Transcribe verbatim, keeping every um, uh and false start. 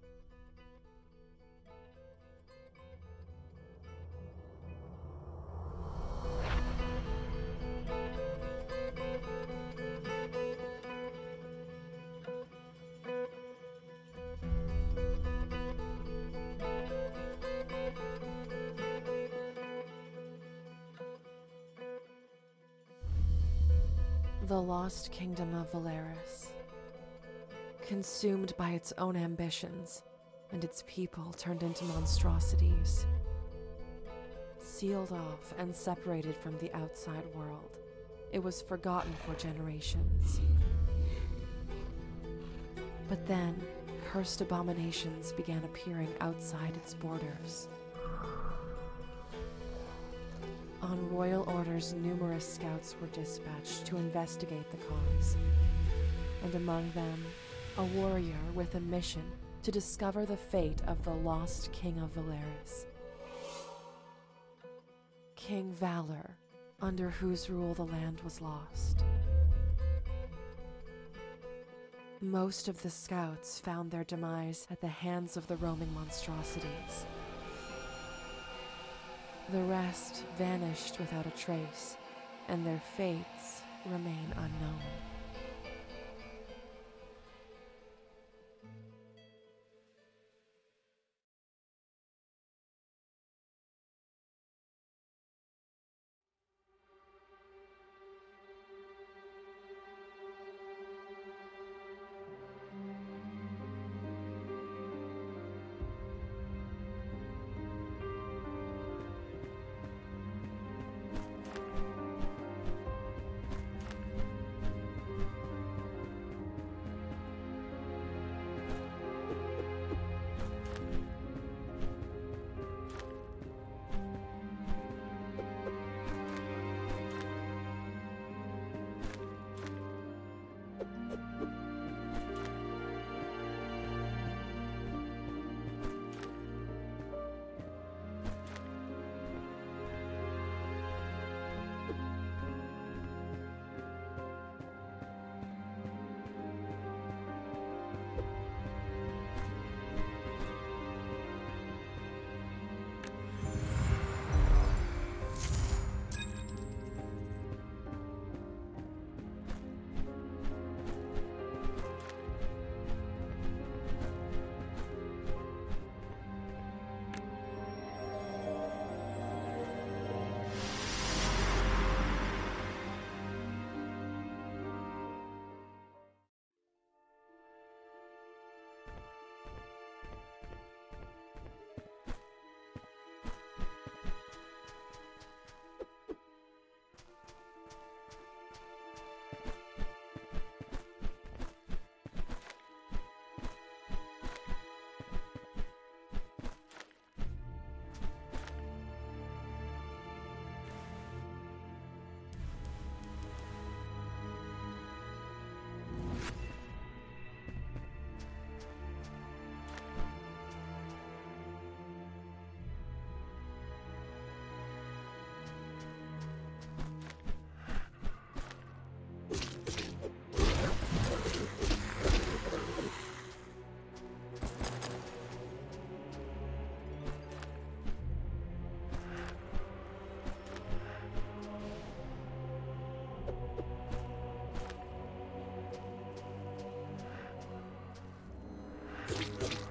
The lost kingdom of Valeris, consumed by its own ambitions, and its people turned into monstrosities. Sealed off and separated from the outside world, it was forgotten for generations. But then, cursed abominations began appearing outside its borders. On royal orders, numerous scouts were dispatched to investigate the cause, and among them, a warrior with a mission to discover the fate of the lost king of Valeris. King Valor, under whose rule the land was lost. Most of the scouts found their demise at the hands of the roaming monstrosities. The rest vanished without a trace, and their fates remain unknown. You